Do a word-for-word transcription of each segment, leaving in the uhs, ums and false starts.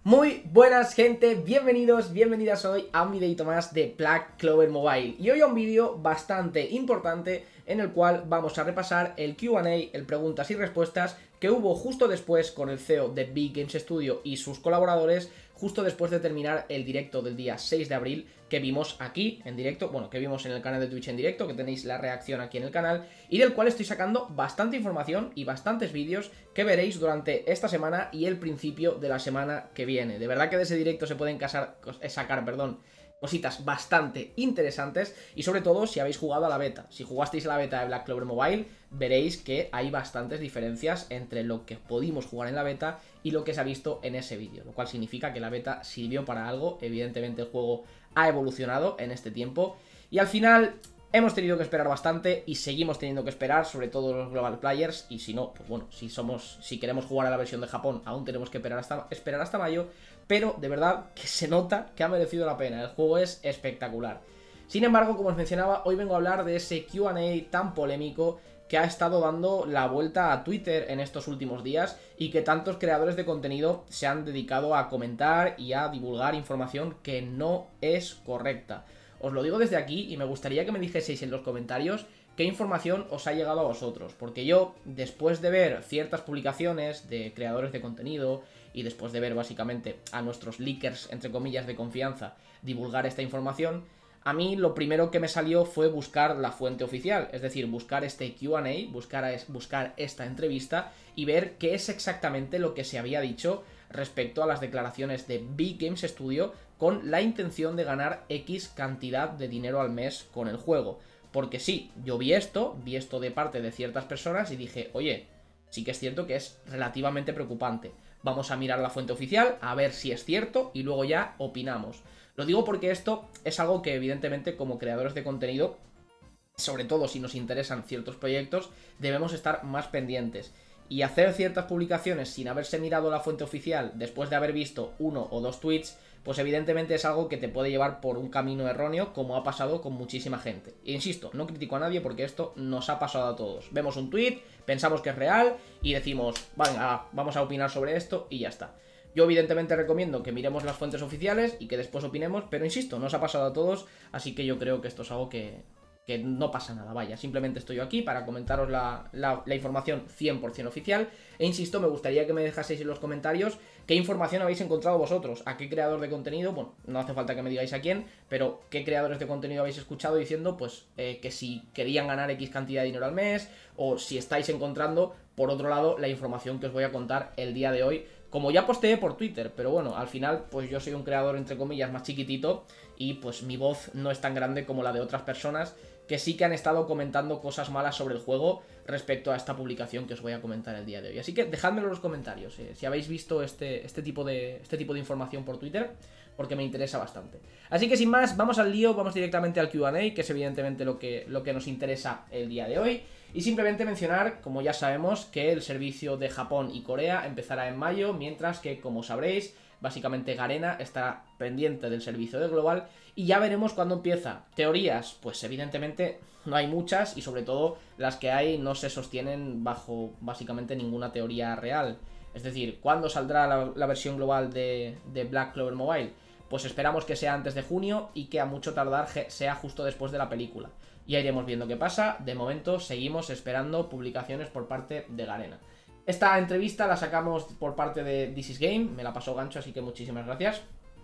Muy buenas gente, bienvenidos, bienvenidas hoy a un videito más de Black Clover Mobile. Y hoy a un vídeo bastante importante en el cual vamos a repasar el Q and A, el preguntas y respuestas que hubo justo después con el C E O de Big Games Studio y sus colaboradores, justo después de terminar el directo del día seis de abril que vimos aquí en directo, bueno, que vimos en el canal de Twitch en directo, que tenéis la reacción aquí en el canal, y del cual estoy sacando bastante información y bastantes vídeos que veréis durante esta semana y el principio de la semana que viene. De verdad que de ese directo se pueden casar, sacar, perdón, cositas bastante interesantes y sobre todo si habéis jugado a la beta. Si jugasteis a la beta de Black Clover Mobile, veréis que hay bastantes diferencias entre lo que pudimos jugar en la beta y lo que se ha visto en ese vídeo, lo cual significa que la beta sirvió para algo. Evidentemente el juego ha evolucionado en este tiempo y al final hemos tenido que esperar bastante y seguimos teniendo que esperar, sobre todo los global players, y si no, pues bueno, si somos, si queremos jugar a la versión de Japón, aún tenemos que esperar hasta, esperar hasta mayo, pero de verdad que se nota que ha merecido la pena, el juego es espectacular. Sin embargo, como os mencionaba, hoy vengo a hablar de ese Q and A tan polémico que ha estado dando la vuelta a Twitter en estos últimos días y que tantos creadores de contenido se han dedicado a comentar y a divulgar información que no es correcta. Os lo digo desde aquí y me gustaría que me dijeseis en los comentarios qué información os ha llegado a vosotros, porque yo, después de ver ciertas publicaciones de creadores de contenido y después de ver básicamente a nuestros leakers, entre comillas, de confianza, divulgar esta información, a mí lo primero que me salió fue buscar la fuente oficial, es decir, buscar este Q and A, buscar, buscar esta entrevista y ver qué es exactamente lo que se había dicho respecto a las declaraciones de Big Games Studio con la intención de ganar X cantidad de dinero al mes con el juego. Porque sí, yo vi esto, vi esto de parte de ciertas personas y dije, oye, sí que es cierto que es relativamente preocupante. Vamos a mirar la fuente oficial, a ver si es cierto y luego ya opinamos. Lo digo porque esto es algo que evidentemente como creadores de contenido, sobre todo si nos interesan ciertos proyectos, debemos estar más pendientes. Y hacer ciertas publicaciones sin haberse mirado la fuente oficial después de haber visto uno o dos tweets, pues evidentemente es algo que te puede llevar por un camino erróneo, como ha pasado con muchísima gente. E insisto, no critico a nadie porque esto nos ha pasado a todos. Vemos un tweet, pensamos que es real y decimos, venga, vamos a opinar sobre esto y ya está. Yo evidentemente recomiendo que miremos las fuentes oficiales y que después opinemos, pero insisto, nos ha pasado a todos, así que yo creo que esto es algo que, que no pasa nada, vaya. Simplemente estoy yo aquí para comentaros la, la, la información cien por cien oficial. E insisto, me gustaría que me dejaseis en los comentarios qué información habéis encontrado vosotros, a qué creador de contenido, bueno, no hace falta que me digáis a quién, pero qué creadores de contenido habéis escuchado diciendo, pues, eh, que si querían ganar X cantidad de dinero al mes, o si estáis encontrando, por otro lado, la información que os voy a contar el día de hoy, como ya posteé por Twitter, pero bueno, al final, pues yo soy un creador, entre comillas, más chiquitito, y pues mi voz no es tan grande como la de otras personas, que sí que han estado comentando cosas malas sobre el juego respecto a esta publicación que os voy a comentar el día de hoy. Así que dejádmelo en los comentarios, eh, si habéis visto este, este, tipo de, este tipo de información por Twitter, porque me interesa bastante. Así que sin más, vamos al lío, vamos directamente al Q and A, que es evidentemente lo que, lo que nos interesa el día de hoy. Y simplemente mencionar, como ya sabemos, que el servicio de Japón y Corea empezará en mayo, mientras que, como sabréis, básicamente Garena estará pendiente del servicio de Global y ya veremos cuándo empieza. Teorías, pues evidentemente no hay muchas y sobre todo las que hay no se sostienen bajo básicamente ninguna teoría real. Es decir, ¿cuándo saldrá la, la versión global de, de Black Clover Mobile? Pues esperamos que sea antes de junio y que a mucho tardar sea justo después de la película. Ya iremos viendo qué pasa. De momento seguimos esperando publicaciones por parte de Garena. Esta entrevista la sacamos por parte de This Is Game, me la pasó Gancho, así que muchísimas gracias.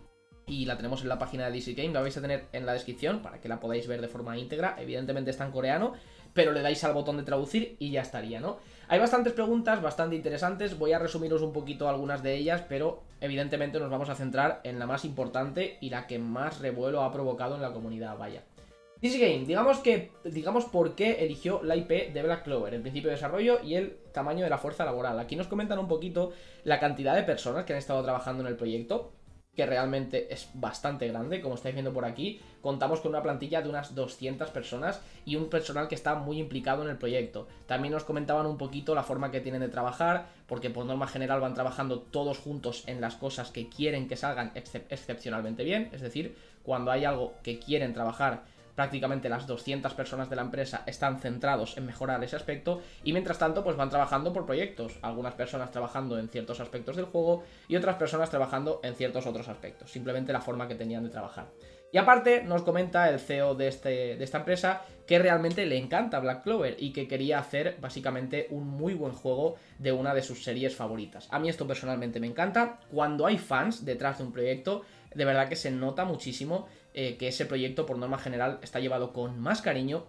Y la tenemos en la página de This Is Game, la vais a tener en la descripción para que la podáis ver de forma íntegra. Evidentemente está en coreano, pero le dais al botón de traducir y ya estaría, ¿no? Hay bastantes preguntas, bastante interesantes, voy a resumiros un poquito algunas de ellas, pero evidentemente nos vamos a centrar en la más importante y la que más revuelo ha provocado en la comunidad, vaya. This Game, digamos que, digamos por qué eligió la I P de Black Clover, el principio de desarrollo y el tamaño de la fuerza laboral. Aquí nos comentan un poquito la cantidad de personas que han estado trabajando en el proyecto, que realmente es bastante grande, como estáis viendo por aquí. Contamos con una plantilla de unas doscientas personas y un personal que está muy implicado en el proyecto. También nos comentaban un poquito la forma que tienen de trabajar, porque por norma general van trabajando todos juntos en las cosas que quieren que salgan excep- excepcionalmente bien, es decir, cuando hay algo que quieren trabajar, prácticamente las doscientas personas de la empresa están centrados en mejorar ese aspecto y mientras tanto pues van trabajando por proyectos, algunas personas trabajando en ciertos aspectos del juego y otras personas trabajando en ciertos otros aspectos, simplemente la forma que tenían de trabajar. Y aparte nos comenta el C E O de, este, de esta empresa que realmente le encanta Black Clover y que quería hacer básicamente un muy buen juego de una de sus series favoritas. A mí esto personalmente me encanta. Cuando hay fans detrás de un proyecto, de verdad que se nota muchísimo eh, que ese proyecto por norma general está llevado con más cariño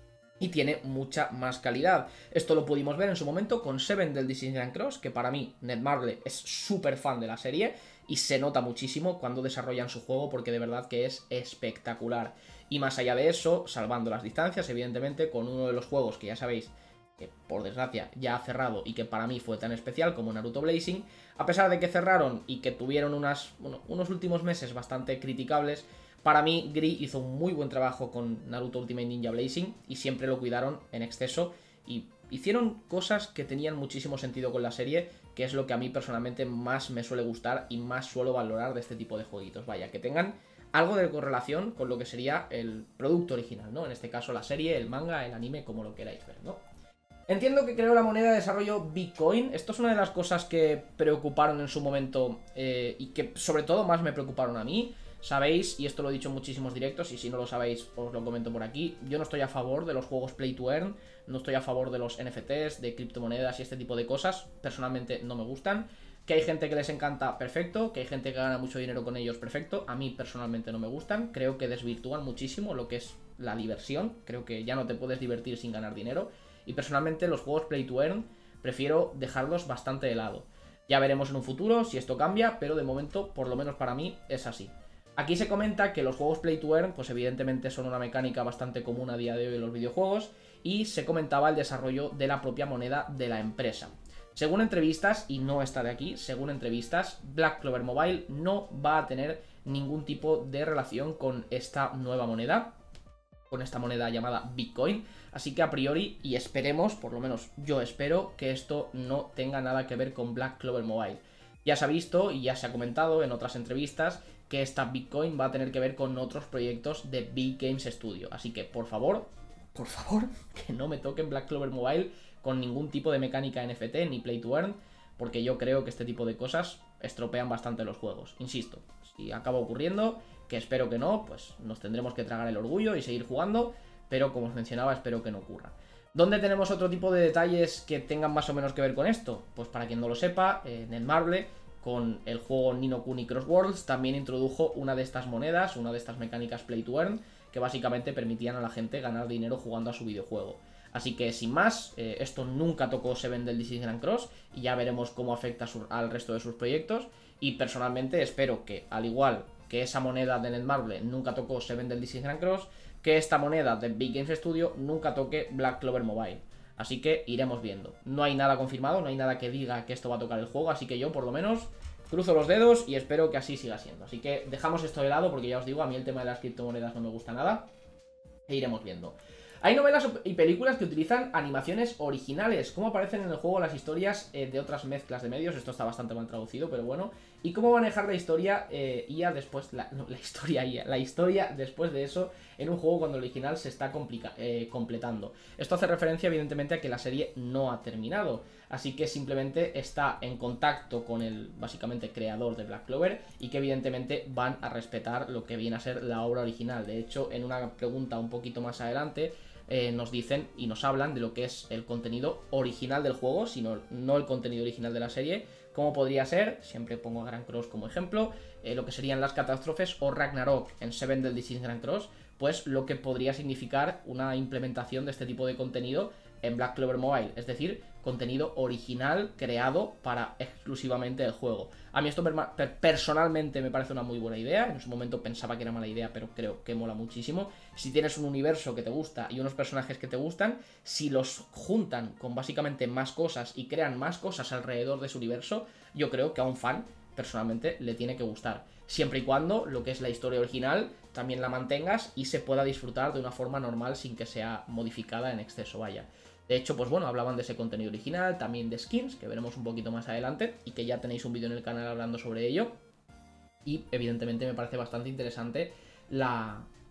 y tiene mucha más calidad. Esto lo pudimos ver en su momento con Seven del This is Grand Cross, que para mí Netmarble es súper fan de la serie y se nota muchísimo cuando desarrollan su juego porque de verdad que es espectacular. Y más allá de eso, salvando las distancias, evidentemente, con uno de los juegos que ya sabéis que por desgracia ya ha cerrado y que para mí fue tan especial como Naruto Blazing, a pesar de que cerraron y que tuvieron unas, bueno, unos últimos meses bastante criticables, para mí Gris hizo un muy buen trabajo con Naruto Ultimate Ninja Blazing y siempre lo cuidaron en exceso y hicieron cosas que tenían muchísimo sentido con la serie, que es lo que a mí personalmente más me suele gustar y más suelo valorar de este tipo de jueguitos. Vaya, que tengan algo de correlación con lo que sería el producto original, ¿no? En este caso la serie, el manga, el anime, como lo queráis ver, ¿no? Entiendo que creó la moneda de desarrollo Bitcoin. Esto es una de las cosas que preocuparon en su momento eh, y que sobre todo más me preocuparon a mí. Sabéis, y esto lo he dicho en muchísimos directos, y si no lo sabéis os lo comento por aquí, yo no estoy a favor de los juegos Play to Earn, no estoy a favor de los N F Ts, de criptomonedas y este tipo de cosas, personalmente no me gustan. Que hay gente que les encanta, perfecto, que hay gente que gana mucho dinero con ellos, perfecto, a mí personalmente no me gustan, creo que desvirtúan muchísimo lo que es la diversión, creo que ya no te puedes divertir sin ganar dinero, y personalmente los juegos Play to Earn prefiero dejarlos bastante de lado. Ya veremos en un futuro si esto cambia, pero de momento, por lo menos para mí, es así. Aquí se comenta que los juegos Play to Earn, pues evidentemente son una mecánica bastante común a día de hoy en los videojuegos, y se comentaba el desarrollo de la propia moneda de la empresa. Según entrevistas, y no está de aquí, según entrevistas, Black Clover Mobile no va a tener ningún tipo de relación con esta nueva moneda, con esta moneda llamada Bitcoin, así que a priori, y esperemos, por lo menos yo espero, que esto no tenga nada que ver con Black Clover Mobile. Ya se ha visto y ya se ha comentado en otras entrevistas que esta Bitcoin va a tener que ver con otros proyectos de Big Games Studio. Así que, por favor, por favor, que no me toquen Black Clover Mobile con ningún tipo de mecánica N F T ni Play to Earn, porque yo creo que este tipo de cosas estropean bastante los juegos. Insisto, si acaba ocurriendo, que espero que no, pues nos tendremos que tragar el orgullo y seguir jugando, pero como os mencionaba, espero que no ocurra. ¿Dónde tenemos otro tipo de detalles que tengan más o menos que ver con esto? Pues para quien no lo sepa, en el Marble, con el juego Ni no Kuni Cross Worlds, también introdujo una de estas monedas, una de estas mecánicas Play to Earn, que básicamente permitían a la gente ganar dinero jugando a su videojuego. Así que sin más, eh, esto nunca tocó Seven del This is Grand Cross y ya veremos cómo afecta su, al resto de sus proyectos. Y personalmente espero que, al igual que esa moneda de Netmarble nunca tocó Seven del This is Grand Cross, que esta moneda de Big Games Studio nunca toque Black Clover Mobile. Así que iremos viendo. No hay nada confirmado, no hay nada que diga que esto va a tocar el juego, así que yo por lo menos cruzo los dedos y espero que así siga siendo. Así que dejamos esto de lado porque ya os digo, a mí el tema de las criptomonedas no me gusta nada. E iremos viendo. Hay novelas y películas que utilizan animaciones originales, cómo aparecen en el juego las historias eh, de otras mezclas de medios, esto está bastante mal traducido, pero bueno, y cómo manejar la historia eh, I A después, la, no, la historia I A, la historia después de eso en un juego cuando el original se está eh, completando. Esto hace referencia evidentemente a que la serie no ha terminado, así que simplemente está en contacto con el básicamente creador de Black Clover y que evidentemente van a respetar lo que viene a ser la obra original. De hecho, en una pregunta un poquito más adelante eh, nos dicen y nos hablan de lo que es el contenido original del juego, sino no el contenido original de la serie, como podría ser, siempre pongo a Grand Cross como ejemplo, eh, lo que serían las catástrofes o Ragnarok en Seven del This is Grand Cross, pues lo que podría significar una implementación de este tipo de contenido en Black Clover Mobile, es decir, contenido original creado para exclusivamente el juego. A mí esto per personalmente me parece una muy buena idea, en su momento pensaba que era mala idea, pero creo que mola muchísimo. Si tienes un universo que te gusta y unos personajes que te gustan, si los juntan con básicamente más cosas y crean más cosas alrededor de su universo, yo creo que a un fan personalmente le tiene que gustar, siempre y cuando lo que es la historia original también la mantengas y se pueda disfrutar de una forma normal sin que sea modificada en exceso, vaya. De hecho, pues bueno, hablaban de ese contenido original, también de skins, que veremos un poquito más adelante y que ya tenéis un vídeo en el canal hablando sobre ello. Y evidentemente me parece bastante interesante la,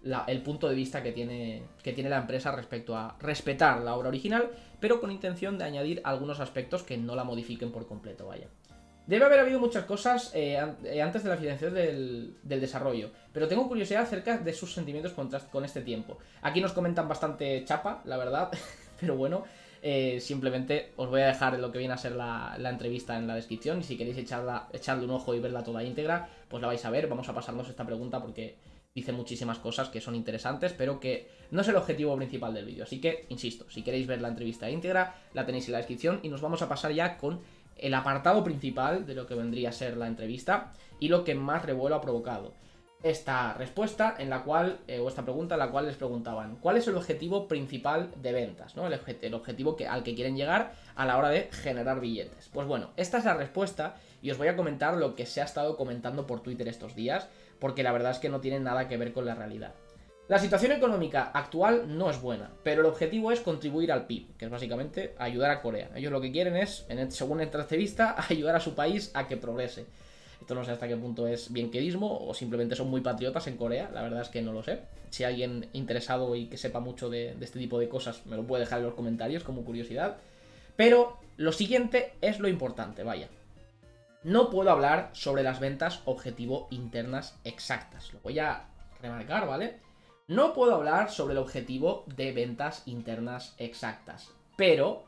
la, el punto de vista que tiene, que tiene la empresa respecto a respetar la obra original, pero con intención de añadir algunos aspectos que no la modifiquen por completo, vaya. Debe haber habido muchas cosas eh, antes de la financiación del, del desarrollo, pero tengo curiosidad acerca de sus sentimientos con, con este tiempo. Aquí nos comentan bastante chapa, la verdad, pero bueno... Eh, simplemente os voy a dejar lo que viene a ser la, la entrevista en la descripción y si queréis echarla, echarle un ojo y verla toda íntegra, pues la vais a ver. Vamos a pasarnos esta pregunta porque dice muchísimas cosas que son interesantes, pero que no es el objetivo principal del vídeo. Así que, insisto, si queréis ver la entrevista íntegra, la tenéis en la descripción y nos vamos a pasar ya con el apartado principal de lo que vendría a ser la entrevista y lo que más revuelo ha provocado. Esta respuesta en la cual, eh, o esta pregunta en la cual les preguntaban ¿cuál es el objetivo principal de ventas? ¿No? El, objet el objetivo que, al que quieren llegar a la hora de generar billetes. Pues bueno, esta es la respuesta y os voy a comentar lo que se ha estado comentando por Twitter estos días, porque la verdad es que no tiene nada que ver con la realidad. La situación económica actual no es buena, pero el objetivo es contribuir al P I B, que es básicamente ayudar a Corea. Ellos lo que quieren es, en el, según esta entrevista, ayudar a su país a que progrese. Esto no sé hasta qué punto es bienquerismo o simplemente son muy patriotas en Corea, la verdad es que no lo sé. Si hay alguien interesado y que sepa mucho de, de este tipo de cosas me lo puede dejar en los comentarios como curiosidad. Pero lo siguiente es lo importante, vaya. No puedo hablar sobre las ventas objetivo internas exactas, lo voy a remarcar, ¿vale? No puedo hablar sobre el objetivo de ventas internas exactas, pero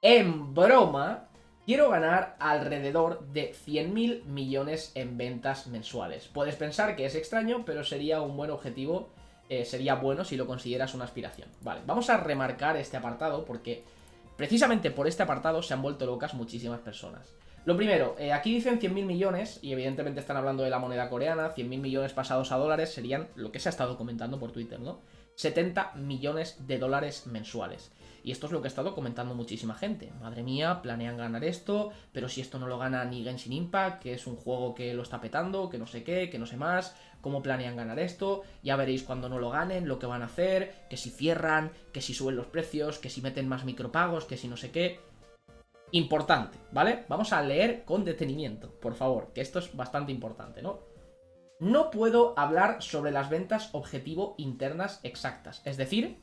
en broma... quiero ganar alrededor de cien mil millones en ventas mensuales. Puedes pensar que es extraño, pero sería un buen objetivo, eh, sería bueno si lo consideras una aspiración. Vale, vamos a remarcar este apartado porque precisamente por este apartado se han vuelto locas muchísimas personas. Lo primero, eh, aquí dicen cien mil millones y evidentemente están hablando de la moneda coreana, cien mil millones pasados a dólares serían lo que se ha estado comentando por Twitter, ¿no? setenta millones de dólares mensuales. Y esto es lo que ha estado comentando muchísima gente. Madre mía, planean ganar esto, pero si esto no lo gana ni Genshin Impact, que es un juego que lo está petando, que no sé qué, que no sé más, ¿cómo planean ganar esto? Ya veréis cuando no lo ganen, lo que van a hacer, que si cierran, que si suben los precios, que si meten más micropagos, que si no sé qué. Importante, ¿vale? Vamos a leer con detenimiento, por favor, que esto es bastante importante, ¿no? No puedo hablar sobre las ventas objetivo internas exactas, es decir...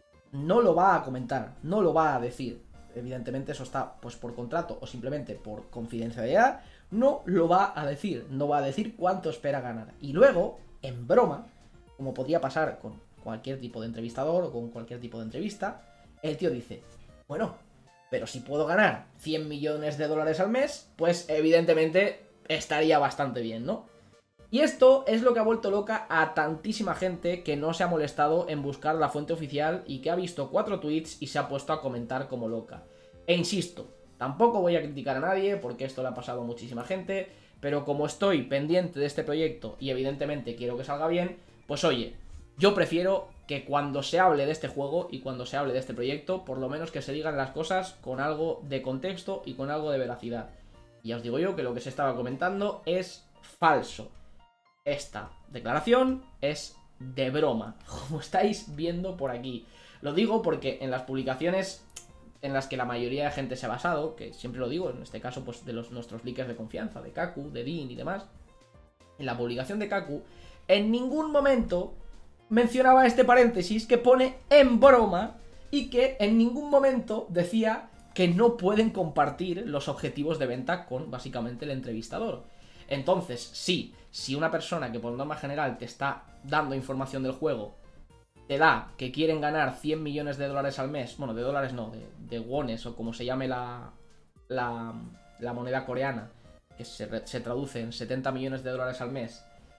no lo va a comentar, no lo va a decir. Evidentemente eso está pues por contrato o simplemente por confidencialidad. No lo va a decir, no va a decir cuánto espera ganar. Y luego, en broma, como podría pasar con cualquier tipo de entrevistador o con cualquier tipo de entrevista, el tío dice, bueno, pero si puedo ganar cien millones de dólares al mes, pues evidentemente estaría bastante bien, ¿no? Y esto es lo que ha vuelto loca a tantísima gente que no se ha molestado en buscar la fuente oficial y que ha visto cuatro tweets y se ha puesto a comentar como loca. E insisto, tampoco voy a criticar a nadie porque esto le ha pasado a muchísima gente, pero como estoy pendiente de este proyecto y evidentemente quiero que salga bien, pues oye, yo prefiero que cuando se hable de este juego y cuando se hable de este proyecto, por lo menos que se digan las cosas con algo de contexto y con algo de veracidad. Y ya os digo yo que lo que se estaba comentando es falso. Esta declaración es de broma, como estáis viendo por aquí. Lo digo porque en las publicaciones en las que la mayoría de gente se ha basado, que siempre lo digo, en este caso pues de los, nuestros leakers de confianza, de Kaku, de Dean y demás, en la publicación de Kaku, en ningún momento mencionaba este paréntesis que pone en broma y que en ningún momento decía que no pueden compartir los objetivos de venta con básicamente el entrevistador. Entonces, sí, si una persona que por norma general te está dando información del juego te da que quieren ganar cien millones de dólares al mes, bueno, de dólares no, de, de wones o como se llame la, la, la moneda coreana, que se, se traduce en setenta millones de dólares al mes,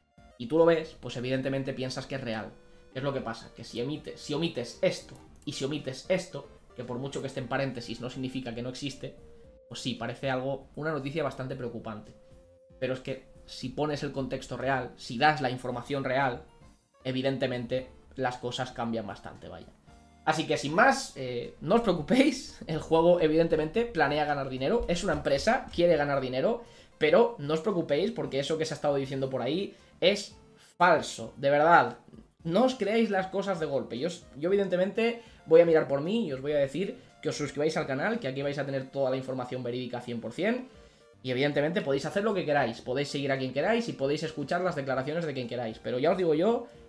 y tú lo ves, pues evidentemente piensas que es real. ¿Qué es lo que pasa? Que si, emites, si omites esto y si omites esto, que por mucho que esté en paréntesis no significa que no existe, pues sí, parece algo, una noticia bastante preocupante. Pero es que si pones el contexto real, si das la información real, evidentemente las cosas cambian bastante, vaya. Así que sin más, eh, no os preocupéis, el juego evidentemente planea ganar dinero, es una empresa, quiere ganar dinero, pero no os preocupéis porque eso que se ha estado diciendo por ahí es falso, de verdad. No os creáis las cosas de golpe. Yo, yo evidentemente voy a mirar por mí y os voy a decir que os suscribáis al canal, que aquí vais a tener toda la información verídica cien por cien. Y evidentemente podéis hacer lo que queráis, podéis seguir a quien queráis y podéis escuchar las declaraciones de quien queráis. Pero ya os digo yo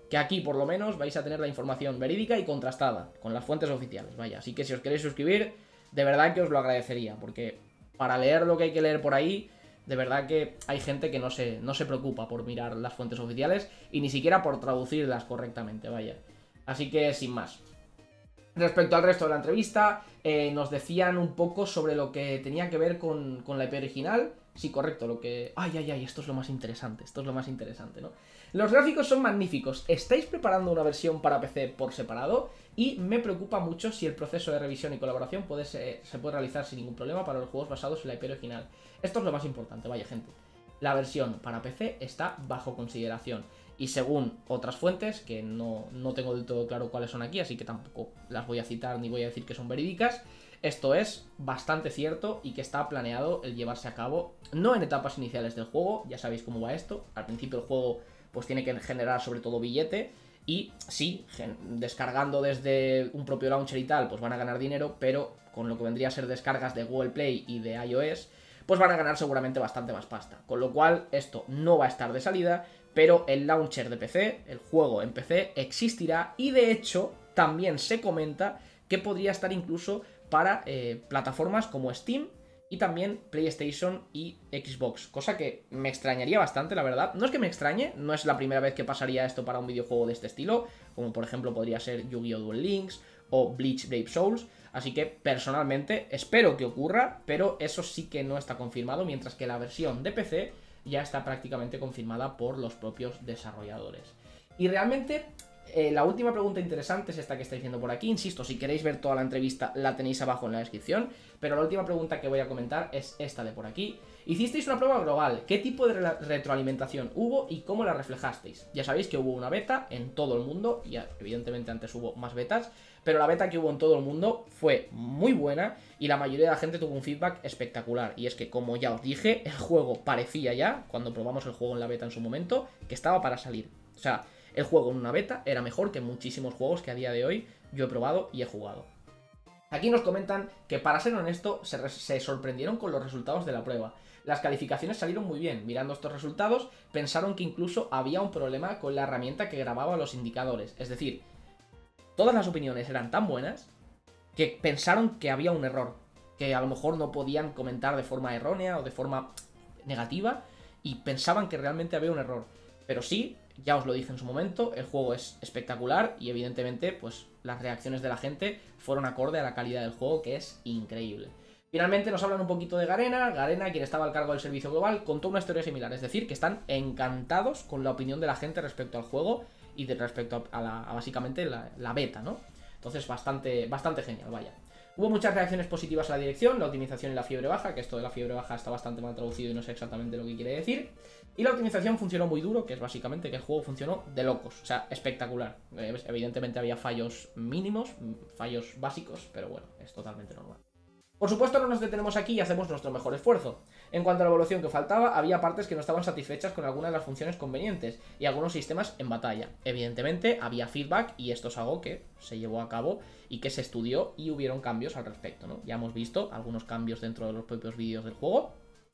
que aquí por lo menos vais a tener la información verídica y contrastada, con las fuentes oficiales, vaya. Así que si os queréis suscribir, de verdad que os lo agradecería, porque para leer lo que hay que leer por ahí, de verdad que hay gente que no se, no se preocupa por mirar las fuentes oficiales y ni siquiera por traducirlas correctamente, vaya. Así que sin más. Respecto al resto de la entrevista, eh, nos decían un poco sobre lo que tenía que ver con, con la I P original. Sí, correcto, lo que... Ay, ay, ay, esto es lo más interesante, esto es lo más interesante, ¿no? Los gráficos son magníficos. ¿Estáis preparando una versión para P C por separado? Y me preocupa mucho si el proceso de revisión y colaboración puede ser, se puede realizar sin ningún problema para los juegos basados en la I P original. Esto es lo más importante, vaya gente. La versión para P C está bajo consideración. Y según otras fuentes, que no, no tengo del todo claro cuáles son aquí, así que tampoco las voy a citar ni voy a decir que son verídicas, esto es bastante cierto y que está planeado el llevarse a cabo, no en etapas iniciales del juego, ya sabéis cómo va esto, al principio el juego pues tiene que generar sobre todo billete, y sí, descargando desde un propio launcher y tal, pues van a ganar dinero, pero con lo que vendría a ser descargas de Google Play y de iOS, pues van a ganar seguramente bastante más pasta, con lo cual esto no va a estar de salida, pero el launcher de P C, el juego en P C, existirá y de hecho también se comenta que podría estar incluso para eh, plataformas como Steam y también PlayStation y Xbox, cosa que me extrañaría bastante, la verdad. No es que me extrañe, no es la primera vez que pasaría esto para un videojuego de este estilo, como por ejemplo podría ser Yu-Gi-Oh! Duel Links o Bleach Brave Souls, así que personalmente espero que ocurra, pero eso sí que no está confirmado, mientras que la versión de P C ya está prácticamente confirmada por los propios desarrolladores. Y realmente eh, la última pregunta interesante es esta que estáis viendo por aquí. Insisto, si queréis ver toda la entrevista la tenéis abajo en la descripción, pero la última pregunta que voy a comentar es esta de por aquí. Hicisteis una prueba global, ¿qué tipo de re retroalimentación hubo y cómo la reflejasteis? Ya sabéis que hubo una beta en todo el mundo, y evidentemente antes hubo más betas, pero la beta que hubo en todo el mundo fue muy buena y la mayoría de la gente tuvo un feedback espectacular. Y es que, como ya os dije, el juego parecía ya, cuando probamos el juego en la beta en su momento, que estaba para salir. O sea, el juego en una beta era mejor que muchísimos juegos que a día de hoy yo he probado y he jugado. Aquí nos comentan que, para ser honesto, se, se sorprendieron con los resultados de la prueba. Las calificaciones salieron muy bien. Mirando estos resultados, pensaron que incluso había un problema con la herramienta que grababa los indicadores. Es decir, todas las opiniones eran tan buenas que pensaron que había un error, que a lo mejor no podían comentar de forma errónea o de forma negativa, y pensaban que realmente había un error. Pero sí, ya os lo dije en su momento, el juego es espectacular y evidentemente pues las reacciones de la gente fueron acorde a la calidad del juego, que es increíble. Finalmente nos hablan un poquito de Garena. Garena, quien estaba al cargo del servicio global, contó una historia similar, es decir, que están encantados con la opinión de la gente respecto al juego y de respecto a, la, a básicamente la, la beta, ¿no? Entonces bastante, bastante genial, vaya. Hubo muchas reacciones positivas a la dirección, la optimización y la fiebre baja, que esto de la fiebre baja está bastante mal traducido y no sé exactamente lo que quiere decir. Y la optimización funcionó muy duro, que es básicamente que el juego funcionó de locos, o sea, espectacular. Evidentemente había fallos mínimos, fallos básicos, pero bueno, es totalmente normal. Por supuesto, no nos detenemos aquí y hacemos nuestro mejor esfuerzo. En cuanto a la evolución que faltaba, había partes que no estaban satisfechas con algunas de las funciones convenientes y algunos sistemas en batalla. Evidentemente, había feedback y esto es algo que se llevó a cabo y que se estudió y hubieron cambios al respecto, ¿no? Ya hemos visto algunos cambios dentro de los propios vídeos del juego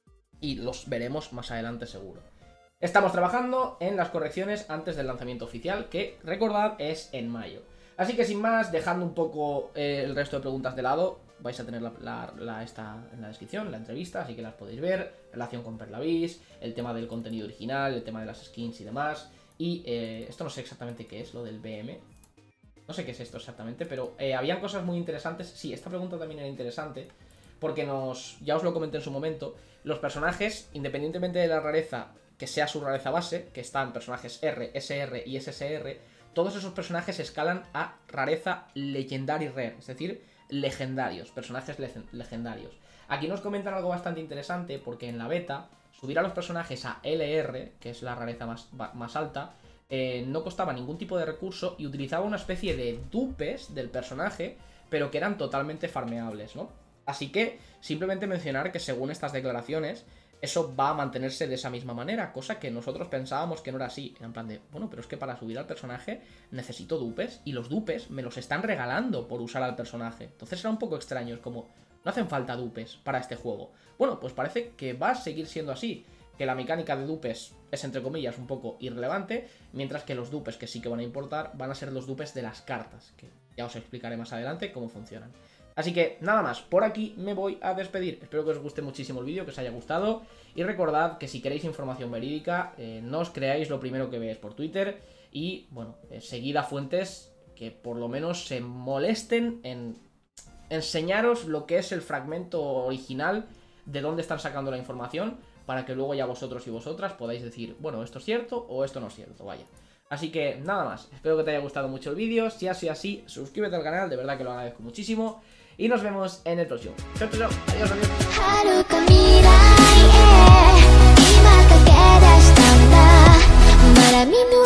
y los veremos más adelante seguro. Estamos trabajando en las correcciones antes del lanzamiento oficial, que, recordad, es en mayo. Así que sin más, dejando un poco eh, el resto de preguntas de lado, vais a tener la, la, la, esta en la descripción, la entrevista, así que las podéis ver, relación con Perlavis, el tema del contenido original, el tema de las skins y demás, y eh, esto no sé exactamente qué es, lo del B M, no sé qué es esto exactamente, pero eh, habían cosas muy interesantes. Sí, esta pregunta también era interesante, porque nos, ya os lo comenté en su momento, los personajes, independientemente de la rareza, que sea su rareza base, que están personajes R, S R y S S R, todos esos personajes escalan a rareza Legendary Rare, es decir, legendarios, personajes le legendarios. Aquí nos comentan algo bastante interesante, porque en la beta, subir a los personajes a L R, que es la rareza más, más alta, eh, no costaba ningún tipo de recurso y utilizaba una especie de dupes del personaje, pero que eran totalmente farmeables, ¿no? Así que, simplemente mencionar que según estas declaraciones, eso va a mantenerse de esa misma manera, cosa que nosotros pensábamos que no era así. En plan de, bueno, pero es que para subir al personaje necesito dupes, y los dupes me los están regalando por usar al personaje. Entonces era un poco extraño, es como, no hacen falta dupes para este juego. Bueno, pues parece que va a seguir siendo así. que la mecánica de dupes es, entre comillas, un poco irrelevante, mientras que los dupes que sí que van a importar van a ser los dupes de las cartas, que ya os explicaré más adelante cómo funcionan. Así que nada más, por aquí me voy a despedir. Espero que os guste muchísimo el vídeo, que os haya gustado. Y recordad que si queréis información verídica, eh, no os creáis lo primero que veáis por Twitter. Y, bueno, eh, seguid a fuentes que por lo menos se molesten en enseñaros lo que es el fragmento original, de dónde están sacando la información, para que luego ya vosotros y vosotras podáis decir, bueno, esto es cierto o esto no es cierto, vaya. Así que nada más, espero que te haya gustado mucho el vídeo. Si ha sido así, suscríbete al canal, de verdad que lo agradezco muchísimo. Y nos vemos en el próximo. Chao, chao, chao. Adiós, adiós.